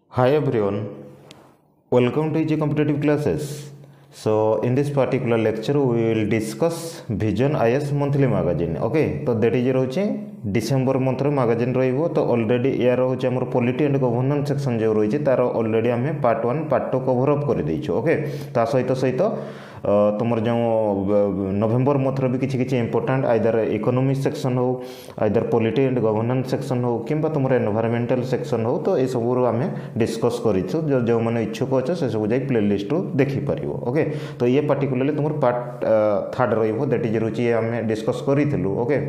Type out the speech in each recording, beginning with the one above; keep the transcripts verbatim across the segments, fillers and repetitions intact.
Hi everyone, welcome to Easy Competitive Classes. So in this particular lecture we will discuss Vision I A S monthly magazine. Okay, तो that is रोचे December month रे magazine रहिबो तो already यार रोचे हमर polity and governance section जो रोचे तार ऑलरेडी हमें part one part two cover up कर देइछो. ओके, ता सहित सहित तुमर जो नवेम्बर मंथ रे भी किछि किछि इंपोर्टेंट आइदर इकोनॉमिक सेक्शन हो either polity and governance section हो किंबा तुमर एनवायरमेंटल सेक्शन हो तो ए सब आम डिस्कस करिछु. जो जो माने इच्छुक अछ से सब जाई प्ले लिस्ट रो देखि परिबो. ओके, तो ये पर्टिकुलरली तुमर पार्ट थर्ड रहिबो दैट इज रुचि आम डिस्कस करिथिलु. Okay,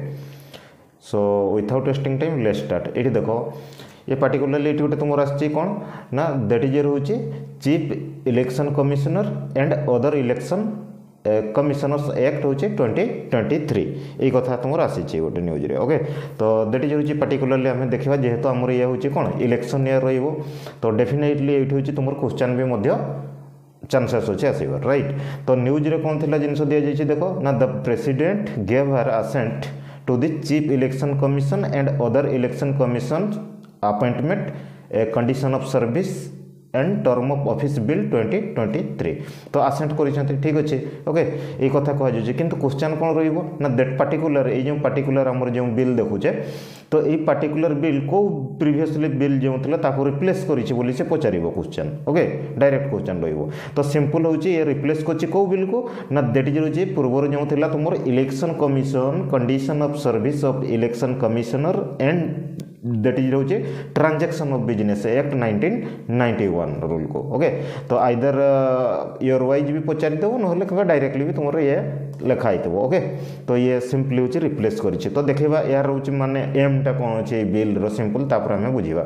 so without wasting time let's start. एठी देखो ये पर्टिकुलरली एठी गोटे तुमर आछि कोन ना दैट इज रहउछि chief election commissioner and other election commissioners act होचे ट्वेंटी ट्वेंटी थ्री ए कथा तुमर आसी गोटे न्यूज रे. ओके, तो दैट इज होची पर्टिकुलरली आमे देखिबा जेहेतु हमर ये होची कोन इलेक्शन ईयर रहिबो तो डेफिनेटली एठी होची तुमर क्वेश्चन भी मध्य चांसेस होचे आसीबा. राइट, तो न्यूज रे कोन थिला जिंस दिया जायछि देखो ना the president gave her assent to the chief election commission and other election commission appointment ए condition of service and term of office bill twenty twenty three तो आसेंट करिसेंते. ठीक अछि. ओके, ए कथा कह जे किंतु क्वेश्चन कोन रहिबो ना दैट पर्टिकुलर ए जो पर्टिकुलर हमर जो बिल देखुचे तो ए पर्टिकुलर बिल को प्रीवियसली बिल जो थला ताको रिप्लेस करिछि बोली से पचारिबो क्वेश्चन. ओके, डायरेक्ट क्वेश्चन रहिबो तो सिंपल होछि ये रिप्लेस करछि को बिल को ना दैट इज जे पूर्वर जो थला तुमर election commission condition of service of election commissioner and that is रोचे transaction of business act nineteen ninety one rule को. ओके, तो आइदर ईयर वाइज भी पचारि देबो नहले कबा डायरेक्टली भी तुमर ये लिखा आइतबो. ओके, तो ये सिंपली होची रिप्लेस करिछि. तो देखिबा यार रोची माने एम टा कोन छै बिल रो सिंपल तापर हमें बुझिबा.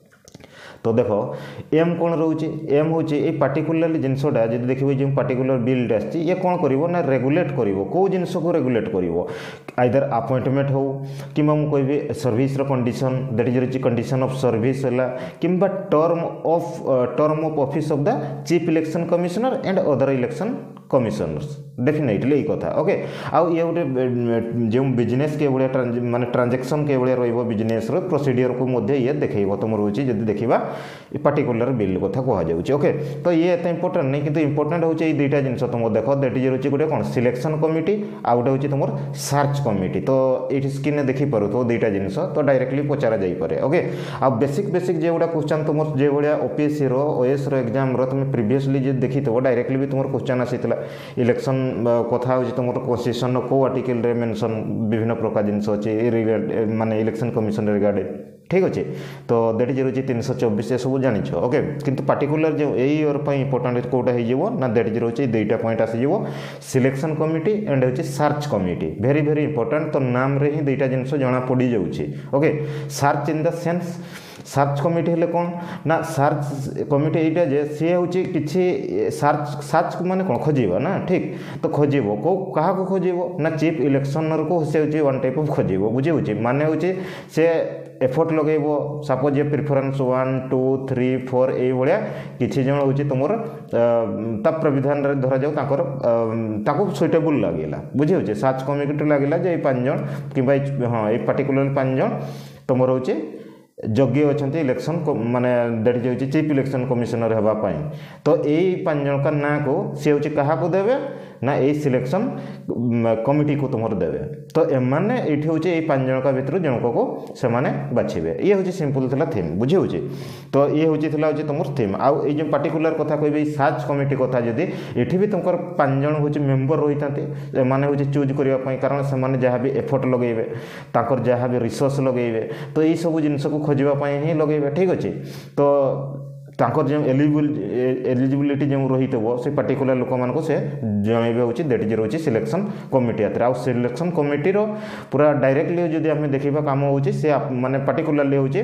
तो देखो एम कौन रोचे एम होचे ए पर्टिकुलरली जिनसटा जदि देखिबे जे पर्टिकुलर बिल आछि ये कौन करिवो ना रेगुलेट करिवो को जिनस को रेगुलेट करिवो आइदर अपॉइंटमेंट हो किंबा मु कहबे सर्विस रो condition that is rich condition of service हला किंबा term of term of office of the chief election commissioner and other election commissioners definitely कथा. ओके, आउ ये गोटे जो बिजनेस के बड़े माने ट्रांजैक्शन के बड़े रहिबो बिजनेस रो प्रोसीजर को मध्ये ये देखैबो तुम रोची जदि देखिबा ए पर्टिकुलर बिल कथा कहा जाउची. ओके, तो ये एते इंपोर्टेंट नहीं किंतु इंपोर्टेंट होची ए दुईटा जिंस तुम देखो दैट इज रोची गोटे कोन सिलेक्शन कमिटी आ गोटे होची तुमर सर्च कमिटी. तो एठी स्क्रीन देखि पारो तो दुईटा जिंस तो डायरेक्टली पचारा जाई पारे. ओके, आ बेसिक बेसिक जे गोटा क्वेश्चन तुमर जे बड़िया ओपीएससी रो ओएस रो एग्जाम रो तुम प्रीवियसली जे देखितो डायरेक्टली भी तुमर क्वेश्चन आसीतला इलेक्शन कथा हो तुम कन्स्टिट्यूशन को आर्टिकल रे मेंशन विभिन्न प्रकार जिनस अच्छे माने इलेक्शन कमिशन रिगार्ड. ठीक अच्छे, तो दैट इज रोचे तीन सौ चौबीस ये सब जान. ओके, किंतु पर्टिकुलर जो यही इयर इंपोर्टेंट कोटा हो ना दैट इज रोचे दुईटा पॉइंट आसीजो सिलेक्शन कमिटी एंड होचे search committee. Very very important. तो नाम रे ही दुईटा जिनस जना पड़ी जाउछि. Okay, search in the sense search committee हेले कौन ना सर्च कमिटी एटा जे सी होची किछि सर्च सर्च माने कोन खोजिबो ना. ठीक, तो खोजिबो को कहा को खोजिबो ना चीफ इलेक्शनर को से होची वन टाइप ऑफ खोजिबो. बुझे होची माने होची से एफर्ट लगेबो सपोज ये preference one two three four ए भलिया किछि जण होची तुमर ता प्रविधान रे धरा जाउ ताकर ताको सुटेबल लागिला. बुझे होची सर्च कमिटी लागिला जे पांच जण किबा हां ए पर्टिकुलर पांच जण तुमर होची योग्य अच्छा इलेक्शन माने दैट इज होची चीफ इलेक्शन कमिश्नर हेबा पई. तो एई पांच जण का ना को से होची कहा को देबे ना ए सिलेक्शन कमिटी को तुमर देबे. तो ए माने एठी होची ए पांच जण का भीतर जण को से माने बाछिबे. ये होची सिंपल थला थीम. बुझी होची, तो ये होची थला होची तुमर थीम. आ ए जो पर्टिकुलर कथा कहबे सर्च कमिटी कथा जदी एठी भी तुमकर पांच जण होची मेंबर रहितांते माने होची चूज करिया पई कारण से माने जहा भी एफर्ट लगेबे ताकर जहा भी रिसोर्स लगेबे तो ए सब जिंस को खोजिबा पई ही लगेबे. ठीक अछि, तो तांकर जो एलिजिबल एलिजिबिलिटी जो रहितबो से पर्टिकुलर लोक मान को से जनैबे होची दैट इज रोची सिलेक्शन कमिटी आत्र. आ सिलेक्शन कमिटी रो पूरा डायरेक्टली जदी हमें देखिबा काम होची से माने पर्टिकुलरली होची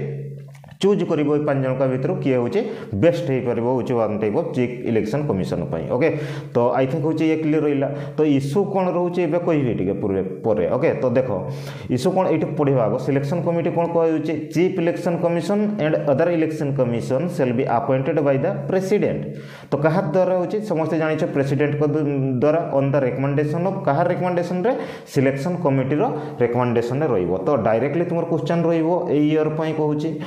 चूज करिबो पांच जण का भीतर किए होचे बेस्ट हे परबो होचे one type of chief election commission पई. ओके, तो आई थिंक होचे ये क्लियर रहिला. तो इशू कोन रहउचे एबे कहबे टिके पूरे परे. ओके, तो देखो इशू कोन एठी पढिबा आगो सिलेक्शन कमिटी कोन कहै होचे chief election commission and other election commission shall be appointed by the president. तो कहा द्वारा होचे समस्त जानिछ प्रेसिडेंट को द्वारा ऑन द रिकमेंडेशन ऑफ कहा रिकमेंडेशन रे सिलेक्शन कमिटी रो रिकमेंडेशन रे रहिबो. तो डायरेक्टली तुमर क्वेश्चन रहिबो ए ईयर पई कहउची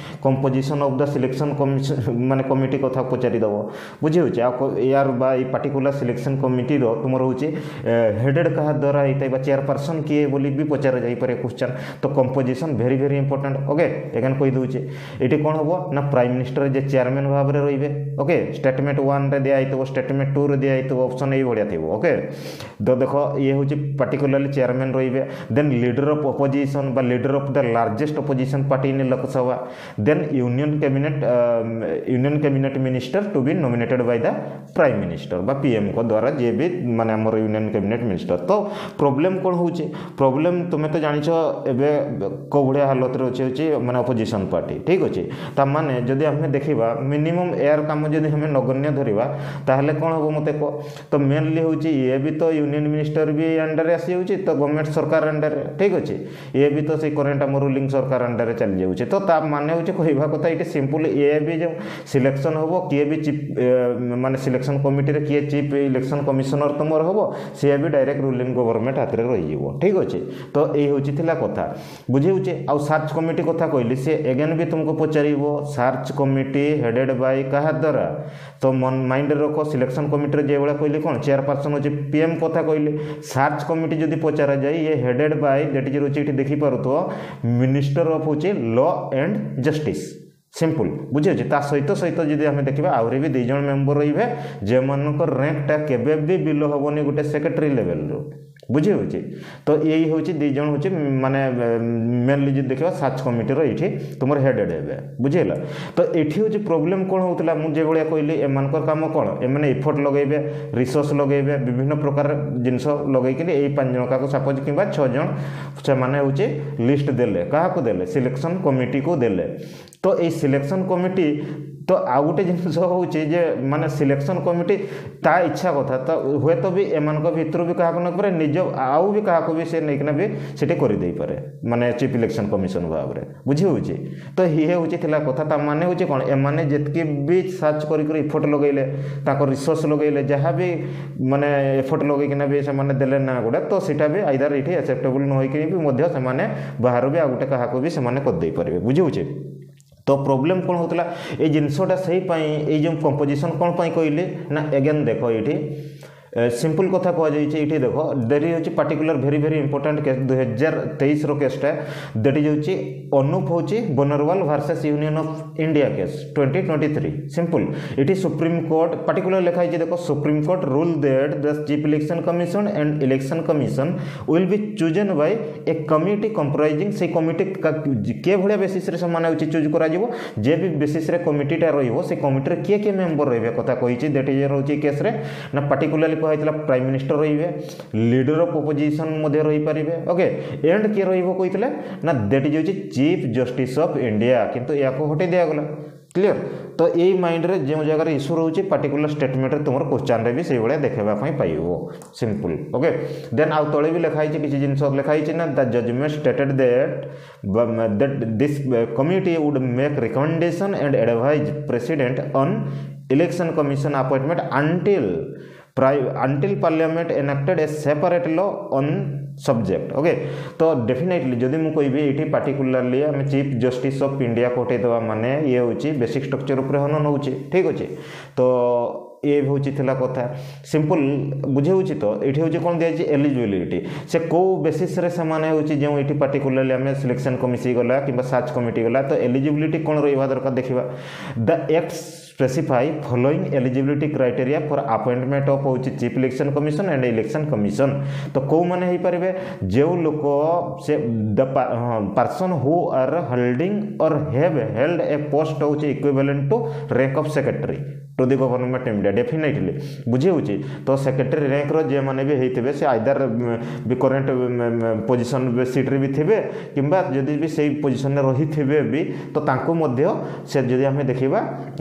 composition of the selection commission माने कमिटी कथा पचारि दबो बुझी होचे यार बा ई पर्टिकुलर सिलेक्शन कमिटी रो तुमर होचे हेडेड कहा द्वारा हेतै बा चेयरपर्सन किए बोली भी पचार जाई पारे क्वेश्चन तो composition very very important okay again कहि दोचे एटी कोन हबो ना प्राइम मिनिस्टर जे चेयरमैन भाव रे रहिबे ओके स्टेटमेंट वन रे दिया आइतो स्टेटमेंट टू रे दिया आइतो ऑप्शन ए बढ़िया थिबो ओके तो देखो ये होचे पर्टिकुलरली चेयरमैन रहिबे देन लीडर ऑफ अपोजिशन बा leader of the largest opposition party in Lok Sabha then union cabinet union cabinet minister to be nominated by the prime minister बा पीएम को द्वारा जे भी माने हमर यूनियन कैबिनेट मिनिस्टर तो प्रॉब्लम कोन होचे प्रॉब्लम तुमे तो जानिछो एबे को बढ़िया हालत रे होचे होचे माने अपोजिशन पार्टी ठीक होचे ता माने जदी हमें देखिबा मिनिमम एयर काम जदी हमें नगण्य धरिबा ताहले कोन होबो मते को तो मेनली होचे ये भी तो यूनियन मिनिस्टर भी अंडर आसी होचे तो गवर्नमेंट सरकार अंडर ठीक होचे ये भी तो से करेंट हम रूलिंग सरकार अंडर चल जाउचे तो ता माने होचे कहबा कथा इटे सिंपल ये भी जो सिलेक्शन होबो किए भी चीफ माने सिलेक्शन कमिटी रे किए चीफ इलेक्शन कमिश्नर तुमर होबो से भी डायरेक्ट रूलिंग गवर्नमेंट हाथ रे रहि जीवो ठीक होचे तो ए होची थिला कथा बुझी होचे आ सर्च कमिटी कथा कहली से अगेन भी तुमको पचारिबो सर्च कमिटी हेडेड बाय कहा द्वारा तो मन माइंड रखो सिलेक्शन कमिटी रे जे बळा कहली कोन चेयरपर्सन होचे पीएम कथा कहली सर्च कमिटी जदी पचारा जाय ये हेडेड बाय दैट इज होचे इठी देखि पारुतो मिनिस्टर ऑफ होचे लॉ एंड जस्टिस सिंपल बुझे ता सहित सहित जदि आम देखा आहरी भी दुई जन मेंबर रही जे मान रैंकटा केबे भी बिलो हेनी गोटे सेक्रेटरी लेवल रो बुझे होची तो यही होची दुई जन होची माने मेनली जो देखा सर्च कमिटी ये तुम हेडेड हे बुझेगा तो ये होची प्रोब्लेम कौन होता मुझे भाया कहली एम कम कौन एम इफोर्ट लगे रिसोर्स लगे विभिन्न प्रकार जिनस लगे पांच जन का सपोज कि छजन से माने होची लिस्ट देले क्या देले सिलेक्शन कमिटी को देले तो ये सिलेक्शन कमिटी तो आउ गोटे जिनस होचे जे माने सिलेक्शन कमिटी ता इच्छा कथा तो हुए तो भी एमान भितर भी क्या न पारे निज आउ भी क्या भी से नहीं भी सेठी कर दे पारे माने चीफ इलेक्शन कमिशन भाव में बुझी होची तो ये होची थिला कथा ता माने होची कोन एमाने जेतके भी सर्च करी करी एफर्ट लगैले ताको रिसोर्स लगैले जहाँ भी माने एफर्ट लगै किना भी से माने देले ना गोडा तो सेटा भी आइदर इठी एक्सेप्टेबल न होई कि भी मध्य से माने बाहर भी आ गोटे कहा को भी से माने कर दे पारे बुझी होची तो प्रोब्लेम कौन होता ये जिनसटा से ये जो कंपोजिशन कौन पाई कहले ना अगेन देख ये सिंपल कथा कहुई ये देख देरी हो particular very very important case दुई हजार तेईस रेसटा दैट इज हूँ अनूप हूँ Baranwal versus union of India case twenty twenty three simple ये सुप्रीम कोर्ट पार्टिकुलर लिखाई देख supreme court rule that the chief election commission and election commission will be chosen by a committee comprising से committee के भाया basis रे माने choose करा जीवो जे भी बेसिस रे कमिटीटा रहिबो से कमिटी रे के के मेंबर रहिबे कथा कहिछि दैट इज रहउछि केस रे ना पार्टिकुलरली कहला प्राइम मिनिस्टर रहिबे लीडर ऑफ अपोजिशन मध्ये रहि परिबे ओके एंड के रहिबो कहितले ना दैट इज होछि चीफ जस्टिस ऑफ इंडिया किंतु याको हटे दिया गला क्लियर तो यही माइंड रे जो जगह इश्यू रोचे पार्टिकुलर स्टेटमेंट रे तुम क्वेश्चन रे भी से भाया देखा पाइबो सिंपल ओके देन आउ तले भी लिखाई किसी जिनस लिखाई ना the judgment stated that that this committee would make recommendation and advise president on election commission appointment until until parliament enacted a separate law on subject okay तो डेफिनेटली जदि मु कहबी एठी पार्टिकुलरली हम चीफ जस्टिस ऑफ इंडिया कोटे देवा माने ये होची बेसिक स्ट्रक्चर ऊपर हन नउची ठीक अछि तो ये होची थिला कथा सिंपल बुझे होची तो एठी होची कोन दिया छि एलिजिबिलिटी से को बेसिस रे समान होची जे एठी पार्टिकुलरली हम सिलेक्शन कमिटी गला किबा सर्च कमिटी गला तो एलिजिबिलिटी कोन रहिबा दरकार देखिबा the act specify following eligibility criteria for appointment of होची chief election commission and election commission तो को माने ही परिबे जे लोक से the person who are holding और हैव हेल्ड ए पोस्ट होची equivalent to rank of secretary to the government India definitely बुझे होची तो सेक्रेटरी रैंक रो जे माने भी हेतिबे से आइदर भी करंट पोजीशन सीट रे भी थिबे किबा जदी भी सेही पोजीशन रे रही थिबे भी तो तांको मध्य से जदी हमें देखिबा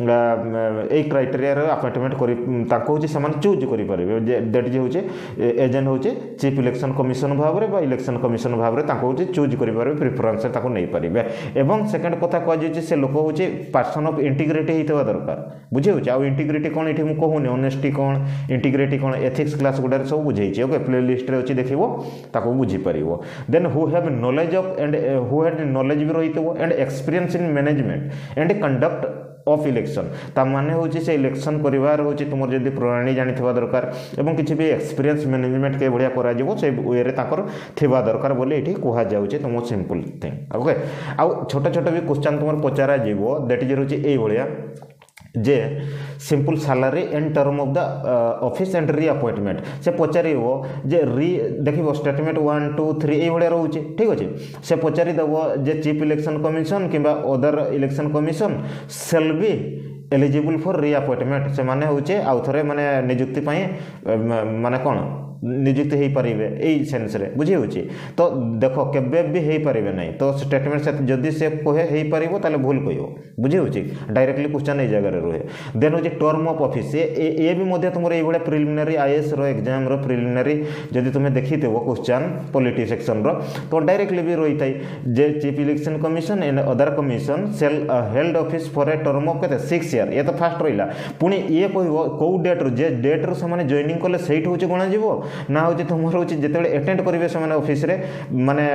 এই ক্রাইটেরিয়ার আপয়েন্টমেন্ট করি তাকে হচ্ছে সেমানে চুজ করে পারিবে দ্যাট যে হচ্ছে এজেন্ট হচ্ছে চিফ ইলেকশন কমিশন ভাবে বা ইলেকশন কমিশন ভাবে তাকে হচ্ছে চুজ করে পারিবে প্রিফরেন্স তাকে নেই পারিবে এবং সেকেন্ড কথা কুযাচ্ছে সে লোক হচ্ছে পার্সন অফ ইন্টিগ্রিটি হইতবা দরকার বুঝি হচ্ছে আর ইন্টিগ্রিটি কোণ এটি মু কহুনি অনেস্টি কোণ ইন্টিগ্রিটি কোণ এথিক্স ক্লাস গুড়ার সব বুঝাইছি ওকে প্লে লিস্টরে অছি দেখব তাকে বুঝিপারিব then who have knowledge of and who had knowledge भी रही and experience in management and conduct of election ता माने होची से इलेक्शन करिवार होची तुमर जदी प्रणाली जानि थवा दरकार एवं किछि भी एक्सपीरियंस मैनेजमेंट के बढ़िया करा जिवो से वे रे ताकर थवा दरकार बोले एठी कोहा जाउचे तुम सिंपल थिंग ओके आ छोटा छोटा भी क्वेश्चन तुमर पचारा जिवो दैट इज होची ए बढ़िया जे simple salary and term of the office and reappointment से पचारि जे री देखिबो स्टेटमेंट वन टू थ्री ए भलिया रहउचे ठीक अछि से पचारि दबो जे चीफ इलेक्शन कमिशन किबा other election commission shall be eligible for reappointment से माने होचे आउ थरे माने नियुक्ति पई माने कोन नियुक्ति हो पारे यही सेन्स रे बुझी होची तो देख केबे भी हो पारे नहीं तो स्टेटमेंट से जदि से कहे हो पारे ताले भूल कहब बुझी होची डायरेक्टली क्वेश्चन ए जगह रहे देन होची टर्म ऑफ ऑफिस ये ये भी मध्य तुम ये प्रिलिमिनरी आईएएस रो एग्जाम रो प्रिलिमिनरी जदि तुम्हें देखिथेबो क्वेश्चन पॉलिटी सेक्शन रो तो डायरेक्टली भी रही थाई जे chief election commission and other commission shall held office for a term of केते सिक्स ईयर ये तो फास्ट रहिला पुणी ये कहबो को डेट रो जे डेट रो से जॉइनिंग कले सेट होची गणा जीवो ना हूँ तुम हूँ जिते एटेंड करेंगे से ऑफिस रे माने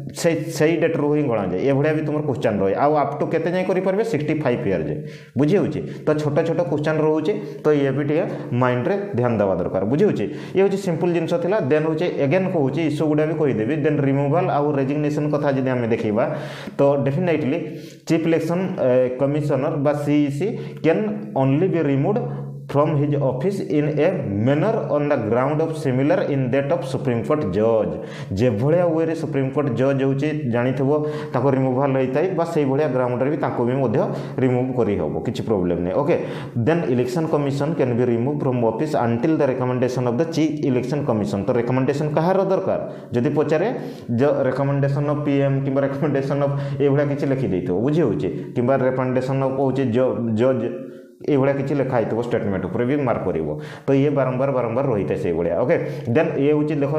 से डेट रू ही गणा जाए ये भाया भी तुम क्वेश्चन रही आउ आप टू केते जाए करेंगे सिक्सटी फाइव ईयर जाए बुझी होची तो छोटा छोटा क्वेश्चन रोचे तो ये भी टे माइंड रे ध्यान देवा दरकार बुझी होची ये हूँ सिंपल जिनस था देन हूँ एगेन कहूँ इश्यू गुड़ा भी कहीदेवी देन रिमूवाल आउ रेजिग्नेशन कथा जब आम देखा तो डेफिनेटली चीफ इलेक्शन कमिशनर बा CEC can only be removed from his office in a manner on the ground of similar in that of Supreme Court judge जे भलिया वे रे सुप्रीम कोर्ट जज होचे जानिथबो ताको रिमूवल होइताई बा सेही भलिया ग्राउंड रे भी ताको भी मध्य रिमूव करी हबो किछि प्रॉब्लम नै okay then election commission can be remove from office until the recommendation of the chief election commission तो रिकमेंडेशन कहार दरकार जदि पचारे जो रिकमेंडेशन ऑफ पीएम किबा रिकमेंडेशन ऑफ ए भलिया किछि लिखि दैतो बुझी होचे किबा रिकमेंडेशन ऑफ होचे जज ये भाया किसी लिखाई थो स्टेटमेंट उपर भी मार्क कर तो ये बारंबार बारंबार रही है से भाया ओके देन ये हूँ देख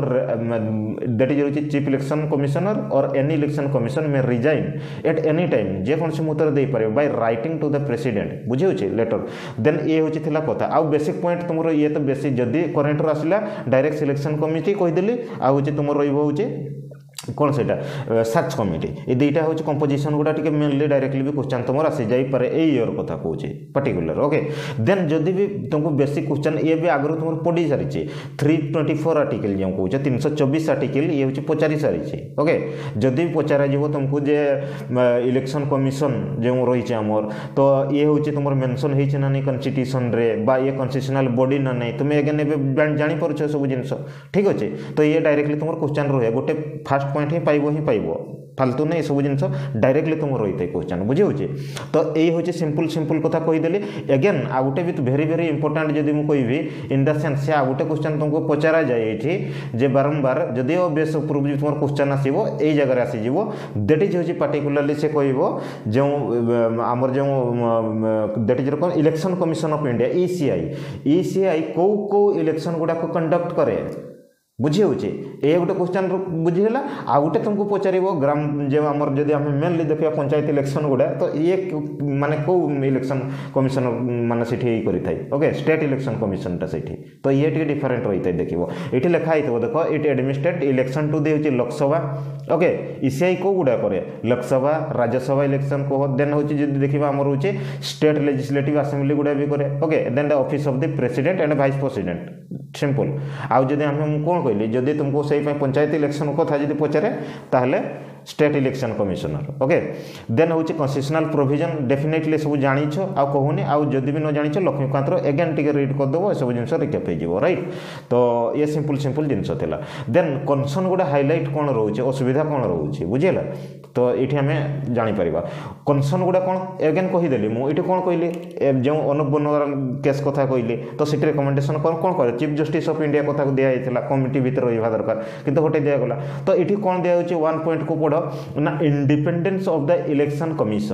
दैट इज हूँ चीफ इलेक्शन कमिशनर और एनी इलेक्शन कमिशन में रिजाइन एट एनी टाइम जेकोसी मुहूर्त दे पारे by writing to the president बुझी होचे लेटर देन ये हूँ कथा आउ बेसिक पॉइंट तुम ये तो बेसिक जदि करेन्ट आसला डायरेक्ट सिलेक्शन कमिटी कहीदेली आउ तुम रोचे कौन से सर्च कमिटी ये दुईटा हूँ कंपोजिशन गुड़ा टी मेनली डायरेक्टली भी क्वेश्चन तुम आसी जापे ये ईयर कथा कौच पर्टिकुलर ओके देन जदि भी तुमको बेसिक क्वेश्चन ये भी आगु तुम पढ़ी सारी थ्री ट्वेंटी फोर आर्टिकल जो कौच तीन सौ चौबीस आर्टिकल ये हूँ पचारि सारी ओके जदि भी पचारा जीव तुमको जे इलेक्शन कमिशन जो रही आमर तो ये हूँ तुम मेनसन होना नहीं कन्स्टिट्यूशन रे बा ये कन्स्टिट्यूशनल बॉडी ना नहीं तुम एगेन जापर सब जिन ठीक अच्छे तो ये डायरेक्टली तुम क्वेश्चन रहे गोटे फास्ट पॉइंट ही पाइबो ही पाइबो फालतू नहीं सब जिन डायरेक्टली तुम रही है क्वेश्चन बुझे होचे तो यही हूँ सिंपल सिंपल कथा कहीदेली एगेन आ गोटे भी भेरी भेरी इंपोर्टाट जब मुझे कहि इन द सेन्स से आ गोटे क्वेश्चन तुमको पचारा जाए जे बारंबार जदि बेस उपर तुम क्वेश्चन आसो यही जगह आसीज दैट इज हूँ पार्टिकुलारली से कह जो आमर जो दैट इज कौन election commission of India ECI ECI कौ कौ इलेक्शन गुड़ाक कंडक्ट करे बुझी होचे ये गोटे क्वेश्चन बुझीगला आ गोटे तुमको पचार ग्राम जो आमर जब आम मेनली देखा पंचायत इलेक्शन गुड़ा तो ये माने कौ इलेक्शन कमिशन माने सेठी करें ओके स्टेट इलेक्शन कमिशन से तो ये टी डिफरेन्ट रही है देखो ये लिखाई थो देख ये administrate election to they Lok Sabha okay ECI कौ गुड़ा करे लोकसभा राज्यसभा इलेक्शन कह देन हूँ देखा आमर हूँ स्टेट लेजिस्लेटिव असेंबली गुड़ा भी करे okay then the office of the president and vice president simple आउ जब आम कौन कहली जदि तुमको से पंचायत इलेक्शन कथा जब पचारे ताहले state election commissioner okay then हूँ कन्स्टिट्यूशनल प्रोविजन डेफिनेटली सब जानिछ आ कहूनी आउ जदि भी न जानिछ लक्ष्मीकांत एगेन टी रीड करदेव सब जिन रिकेप हो राइट तो ये सिंपल सिंपल जिनस था देन कनसर्न गुड़ा हाइलाइट कौन रोचे असुविधा कौन रोचे बुझेगा तो ये आम जापर कनसर्न गुड़ा कौन एगेन कहीदेली मुझे कौन कहली जो अनुप बनोराल केस कथा कहली तो सीट रिकमेंडेशन कौन कौन करे चीफ जस्टिस ऑफ इंडिया कथा दिखाई कमिटी भितर रहा दरकार किंतु हटे दिगला तो ये कौन दिखाई वन पॉइंट को पढ़ ना independence of the election commission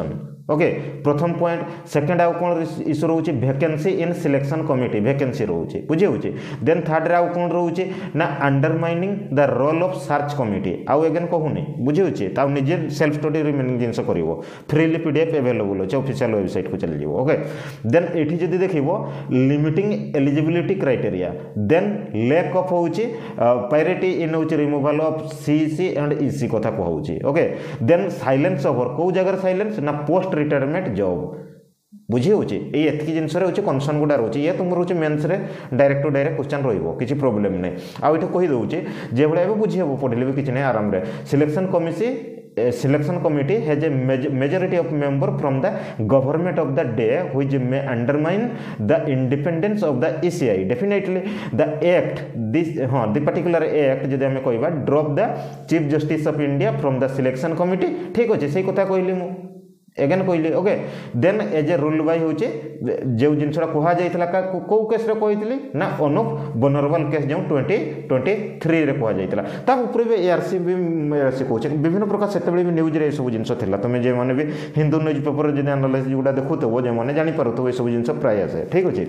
okay प्रथम पॉइंट सेकंड आउ कौन इश्यू रोचे vacancy in selection committee vacancy रोचे बुझे होचे देन थर्ड रे आउ कौन रोचे ना undermining the role of search committee आउ अगेन कहूनी बुझे होचे ता निजे सेल्फ स्टडी रिमेनिंग जिंस करिवो फ्रीली पीडीएफ अवेलेबल होचे ऑफिशियल वेबसाइट को चली जीवो ओके देन एठी जदी देखिवो limiting eligibility criteria then lack of होचे पायरेटी इन होचे removal of CC and EC कथा कहउची ओके देन साइलेंस ओवर को जगह साइलेंस ना पोस्ट रिटायरमेंट जॉब बुझी होची ए एतकी जिंस रे होची कंसर्न गुडा रोची ये तुम रोची मेंस रे डायरेक्ट टू डायरेक्ट क्वेश्चन रहिबो किछि प्रॉब्लम नै आ इठे कहि दउची जे भले एबे बुझी हेबो पढिले भी किछि नै आराम रे selection committee selection committee has a majority of member from the government of the day which may undermine the independence of the E C I definitely the act this हाँ the particular act जदि हमें कहबा drop the chief justice of India from the selection committee ठीक अछि सही कथा कहली मु एगेन कहली okay then as a rule by होचे जो जिनसरा कहा जाइतला का को केस रे कहितली ना अनुप बनरवाल केस जो ट्वेंटी ट्वेंटी थ्री रे कहा जाइतला ता ऊपर भी एआरसी भी एआरसी कोचे विभिन्न प्रकार सेतबेले भी न्यूज रे सब जिनस थिला तमे जे माने भी हिंदू न्यूज पेपर जे एनालिसिस गुडा देखुतो जे माने जानि पारतो ए सब जिनस प्राय आसे ठीक अछि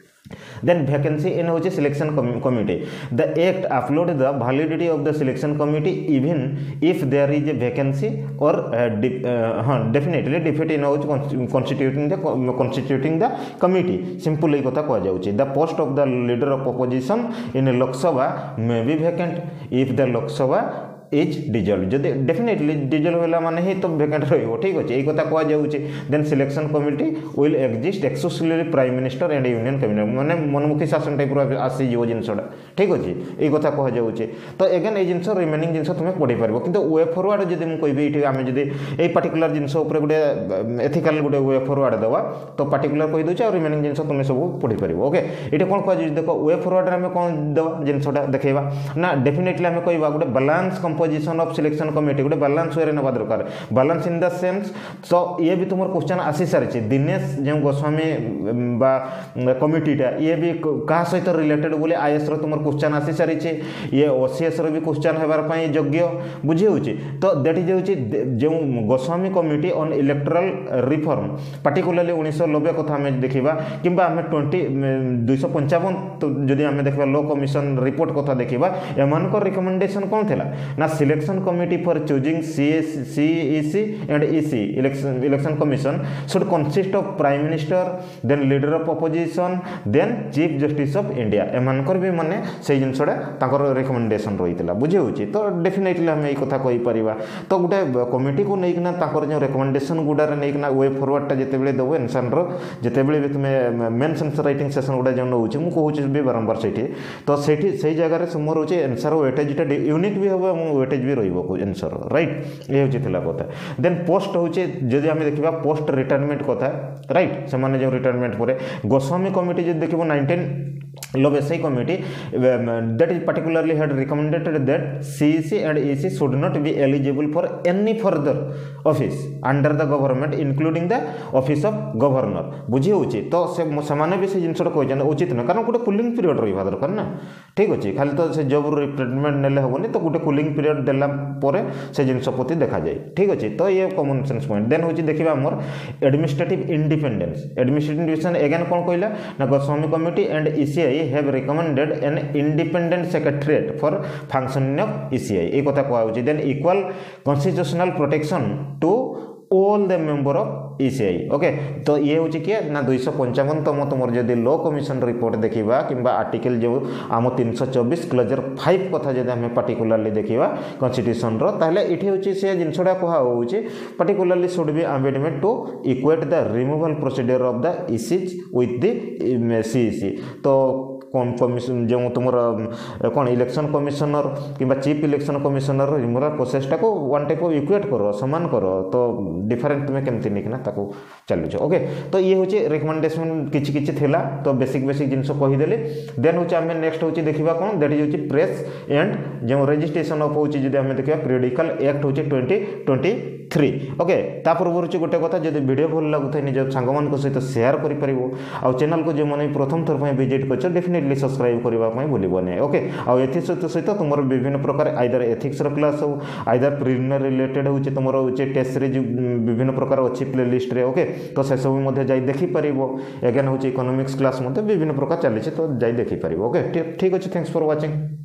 then vacancy in which selection com committee the act upload the validity of the selection committee even if there is a vacancy or uh, de uh, huh, definitely defeat in which constituting the constituting the committee simple ei kotha kha jauchi the post of the leader of opposition in Lok Sabha may be vacant if the Lok Sabha is dissolve जदि definitely dissolve होला माने ही तो vacant रहइबो ठीक अछि एई कथा कहा जाउछि then selection committee will exist exclusively prime minister and union cabinet माने मनमुखी शासन टाइप रो आसी जीव जिंसडा ठीक अछि एई कथा कहा जाउछि तो अगेन ए जिंस रिमेनिंग जिंस तुमे पढि परबो किंतु वे फॉरवर्ड जदि हम कहबी इठी आमे जदि एई पर्टिकुलर जिंस ऊपर गुडे एथिकल गुडे वे फॉरवर्ड दवा तो पर्टिकुलर कहि दोछ और रिमेनिंग जिंस तुमे सब पढि परबो ओके इठी कोन कहा जाउछि देखो वे फॉरवर्ड रे हम कोन दवा जिंसडा देखैबा ना डेफिनेटली हम कहबा गुडे balance composition of selection committee गुडे बैलेंस वे रे नबा दरकार balance in the sense so ये भी तुमर क्वेश्चन आसी सारिछि दिनेश जे गोस्वामी बा कमिटीटा ये भी का सहित रिलेटेड बोले आईएएस रो तुमर क्वेश्चन आसी सारिछि ये ओसीएस रो भी क्वेश्चन हेबार पई योग्य बुझी होछि तो दैट इज होछि जे Goswami committee on electoral reform particularly उन्नीस सौ नब्बे कथा हम देखिबा किबा हम बीस दो सौ पचपन तो जदि हम देखबा लॉ कमिशन रिपोर्ट कथा देखिबा एमान को रिकमेंडेशन कोन थिला ना selection committee for choosing CEC and EC election election commission should consist of prime minister then leader of opposition then chief justice of India एमानकर भी माने से जिनसडा ताकर रिकमेंडेशन रहितला बुझे होची तो डेफिनेटली हम एई कथा कहि परिबा तो गुटे कमिटी को नेकना ताकर जे रिकमेंडेशन गुडा रे नेकना वे फॉरवर्ड ता जते बेले देबो आंसर रो जते बेले भी तुमे मेन आंसर राइटिंग सेशन गुडा जे नउची मु कहूची भी बारंबार सेठी तो सेठी सेही जगह रे समर होची आंसर वेटेज ता यूनिक भी होबो मु वेटेज भी रहिबो को आंसर राइट ए होची थिला कथा देन पोस्ट होची जदि हम देखिबा पोस्ट रिटायरमेंट कथा राइट से माने जे रिटायरमेंट परे गोस्वामी कमिटी जे देखिबो nineteen Lobesai committee um, that is particularly had recommended that C E C and E C should not be eligible for any further office under the government including the office of governor बुझी होची तो से समान भी से जिनसर कहजन उचित न कारण गोटे कूलिंग पीरियड रहिबा दरकार ना ठीक अछि खाली तो से जॉब रिप्लेसमेंट नेले होबनी तो गोटे कूलिंग पीरियड देला परे से जिनस प्रति देखा जाय ठीक अछि तो ये कॉमन सेंस पॉइंट देन होची देखिबा हमर एडमिनिस्ट्रेटिव इंडिपेंडेंस एडमिनिस्ट्रेटिव एगेन कोन कहला ना Goswami committee and E C I have recommended an independent secretariat for functioning of E C I एक कथा कहउछि then equal constitutional protection to all the member of E C I okay तो ये होछि कि ना दो सौ पचपन तम तुमर जदि लॉ कमिशन रिपोर्ट देखिबा किबा आर्टिकल जो आम तीन सौ चौबीस क्लोजर पाँच कथा जदि हम पर्टिकुलरली देखिबा कॉन्स्टिट्यूशन रो ताले इठी होछि से जिनसडा कहा होछि particularly should be amendment to equate the removal procedure of the ECs with the CEC तो कौन कमिशन जो तुम कौन इलेक्शन कमिशनर कि चीफ इलेक्शन कमिशनर रिमूवल प्रोसेसटा को वन टाइप ऑफ इक्वेट करो समान करो तो डिफरेंट तुम्हें केमती निकना ताको चलुछ ओके तो ये हूँ रिकमेंडेशन किछि किछि थिला तो बेसिक बेसिक जिनस कहीदेली देन हूँ आम नेक्स्ट हूँ देखा कौन दैट इज प्रेस एंड जो रजिस्ट्रेशन ऑफ हूँ जब आम देखा पीरियडिकल एक्ट हूँ ट्वेंटी ट्वेंटी थ्री ओके ता पूर्व गोटे कथा जब वीडियो भल लगुता निज सांग सहित सेयार कर आउ चैनल को जो मैंने प्रथम थर पर विजिट कर डेफिनेटली सब्सक्राइब करने भूलनी ओके आउ ए सहित सहित तुम विभिन्न प्रकार आइदर एथिक्स क्लास हो आइदर प्रिलिमिनरी रिलेटेड हो तुम टेस्ट सीरीज विभिन्न प्रकार अच्छी प्ले लिस्ट रे ओके तो से सब जाई देखि परिबो एगेन हो इकोनॉमिक्स क्लास विभिन्न प्रकार चली तो जाई देखि परिबो ओके ठीक अच्छे थैंक्स फॉर वाचिंग।